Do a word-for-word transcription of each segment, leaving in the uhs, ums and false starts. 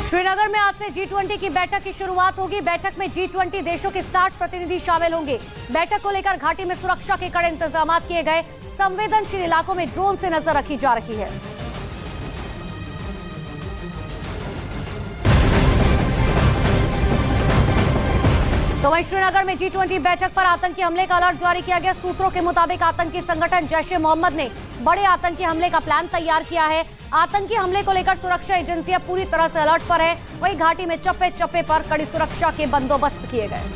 श्रीनगर में आज से जी ट्वेंटी की बैठक की शुरुआत होगी। बैठक में जी ट्वेंटी देशों के साठ प्रतिनिधि शामिल होंगे। बैठक को लेकर घाटी में सुरक्षा के कड़े इंतजाम किए गए। संवेदनशील इलाकों में ड्रोन से नजर रखी जा रही है। तो वहीं श्रीनगर में जी ट्वेंटी बैठक पर आतंकी हमले का अलर्ट जारी किया गया। सूत्रों के मुताबिक आतंकी संगठन जैश ए मोहम्मद ने बड़े आतंकी हमले का प्लान तैयार किया है। आतंकी हमले को लेकर सुरक्षा एजेंसियां पूरी तरह से अलर्ट पर है। वहीं घाटी में चप्पे चप्पे पर कड़ी सुरक्षा के बंदोबस्त किए गए।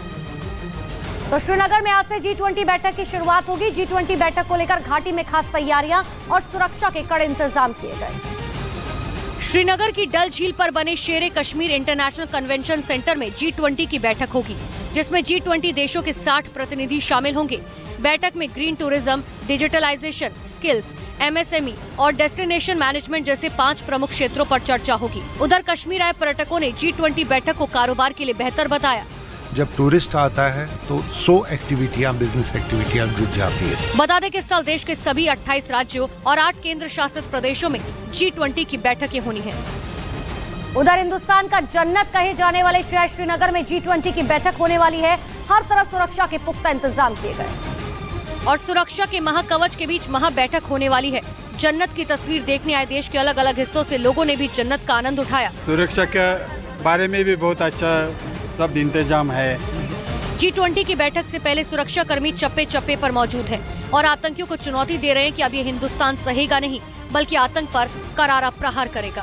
तो श्रीनगर में आज से जी ट्वेंटी बैठक की शुरुआत होगी। जी ट्वेंटी बैठक को लेकर घाटी में खास तैयारियां और सुरक्षा के कड़े इंतजाम किए गए। श्रीनगर की डल झील पर बने शेर कश्मीर इंटरनेशनल कन्वेंशन सेंटर में जी ट्वेंटी की बैठक होगी, जिसमें जी ट्वेंटी देशों के साठ प्रतिनिधि शामिल होंगे। बैठक में green tourism, digitalisation, skills, M S M E और डेस्टिनेशन मैनेजमेंट जैसे पांच प्रमुख क्षेत्रों पर चर्चा होगी। उधर कश्मीर आए पर्यटकों ने जी ट्वेंटी बैठक को कारोबार के लिए बेहतर बताया। जब टूरिस्ट आता है तो सौ एक्टिविटियां, बिजनेस एक्टिविटियां जुट जाती है। बता दें कि इस साल देश के सभी अट्ठाईस राज्यों और आठ केंद्र शासित प्रदेशों में जी ट्वेंटी की बैठकें होनी है। उधर हिंदुस्तान का जन्नत कहे जाने वाले शहर श्रीनगर में जी ट्वेंटी की बैठक होने वाली है। हर तरफ सुरक्षा के पुख्ता इंतजाम किए गए और सुरक्षा के महाकवच के बीच महा बैठक होने वाली है। जन्नत की तस्वीर देखने आए देश के अलग अलग हिस्सों से लोगों ने भी जन्नत का आनंद उठाया। सुरक्षा के बारे में भी बहुत अच्छा सब इंतजाम है। जी ट्वेंटी की बैठक से पहले सुरक्षा कर्मी चप्पे चप्पे पर मौजूद हैं और आतंकियों को चुनौती दे रहे हैं कि अब ये हिंदुस्तान सहेगा नहीं, बल्कि आतंक पर करारा प्रहार करेगा।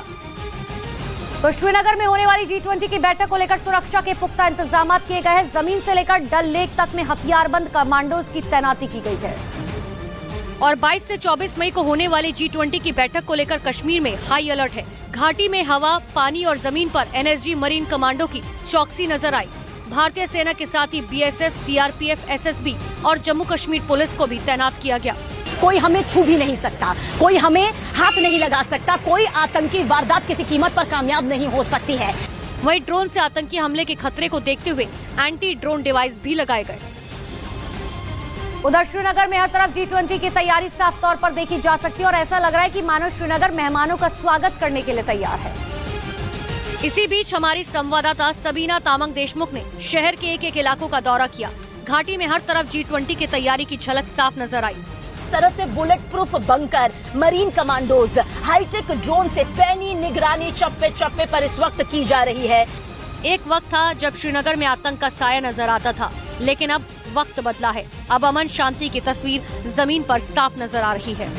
तो श्रीनगर में होने वाली जी ट्वेंटी की बैठक को लेकर सुरक्षा के पुख्ता इंतजाम किए गए हैं। जमीन से लेकर डल लेक तक में हथियारबंद कमांडोज की तैनाती की गई है। और बाईस से चौबीस मई को होने वाली जी ट्वेंटी की बैठक को लेकर कश्मीर में हाई अलर्ट है। घाटी में हवा, पानी और जमीन पर N S G marine commando की चौकसी नजर आई। भारतीय सेना के साथ ही B S F, C R P F, S S B और जम्मू कश्मीर पुलिस को भी तैनात किया गया। कोई हमें छू भी नहीं सकता, कोई हमें हाथ नहीं लगा सकता, कोई आतंकी वारदात किसी कीमत पर कामयाब नहीं हो सकती है। वहीं ड्रोन से आतंकी हमले के खतरे को देखते हुए एंटी ड्रोन डिवाइस भी लगाए गए। उधर श्रीनगर में हर तरफ जी ट्वेंटी की तैयारी साफ तौर पर देखी जा सकती है और ऐसा लग रहा है कि मानो श्रीनगर मेहमानों का स्वागत करने के लिए तैयार है। इसी बीच हमारी संवाददाता सबीना तामंग देशमुख ने शहर के एक एक इलाकों का दौरा किया। घाटी में हर तरफ जी ट्वेंटी की तैयारी की झलक साफ नजर आई। इस तरह से bullet proof bunker, marine commandos, high tech drone से पैनी निगरानी चप्पे चप्पे पर इस वक्त की जा रही है। एक वक्त था जब श्रीनगर में आतंक का साया नजर आता था, लेकिन अब वक्त बदला है। अब अमन शांति की तस्वीर जमीन पर साफ नजर आ रही है।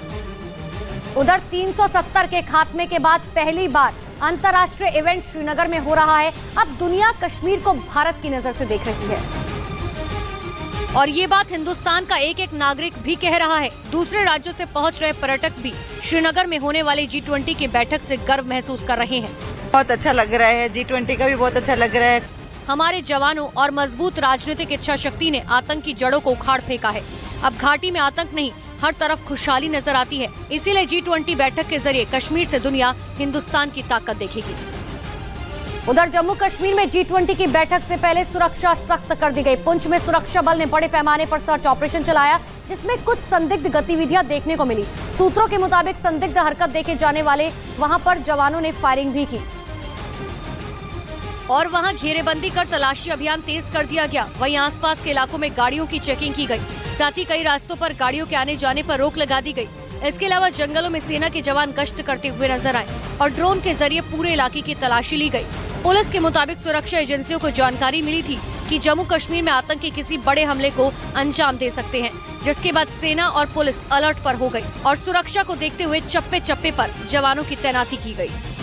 उधर तीन सौ सत्तर के खात्मे के बाद पहली बार अंतर्राष्ट्रीय इवेंट श्रीनगर में हो रहा है। अब दुनिया कश्मीर को भारत की नजर से देख रही है और ये बात हिंदुस्तान का एक एक नागरिक भी कह रहा है। दूसरे राज्यों से पहुंच रहे पर्यटक भी श्रीनगर में होने वाली जी ट्वेंटी की बैठक से गर्व महसूस कर रहे हैं। बहुत अच्छा लग रहा है, जी ट्वेंटी का भी बहुत अच्छा लग रहा है। हमारे जवानों और मजबूत राजनीतिक इच्छा शक्ति ने आतंक की जड़ों को उखाड़ फेंका है। अब घाटी में आतंक नहीं, हर तरफ खुशहाली नजर आती है। इसीलिए जी ट्वेंटी बैठक के जरिए कश्मीर से दुनिया हिंदुस्तान की ताकत देखेगी। उधर जम्मू कश्मीर में जी ट्वेंटी की बैठक से पहले सुरक्षा सख्त कर दी गई। पुंछ में सुरक्षा बल ने बड़े पैमाने पर सर्च ऑपरेशन चलाया, जिसमें कुछ संदिग्ध गतिविधियां देखने को मिली। सूत्रों के मुताबिक संदिग्ध हरकत देखे जाने वाले वहां पर जवानों ने फायरिंग भी की और वहां घेरेबंदी कर तलाशी अभियान तेज कर दिया गया। वहीं आसपास के इलाकों में गाड़ियों की चेकिंग की गई। साथ ही कई रास्तों पर गाड़ियों के आने जाने पर रोक लगा दी गई। इसके अलावा जंगलों में सेना के जवान गश्त करते हुए नजर आए और ड्रोन के जरिए पूरे इलाके की तलाशी ली गई। पुलिस के मुताबिक सुरक्षा एजेंसियों को जानकारी मिली थी कि जम्मू कश्मीर में आतंकी किसी बड़े हमले को अंजाम दे सकते हैं, जिसके बाद सेना और पुलिस अलर्ट पर हो गई और सुरक्षा को देखते हुए चप्पे चप्पे पर जवानों की तैनाती की गई।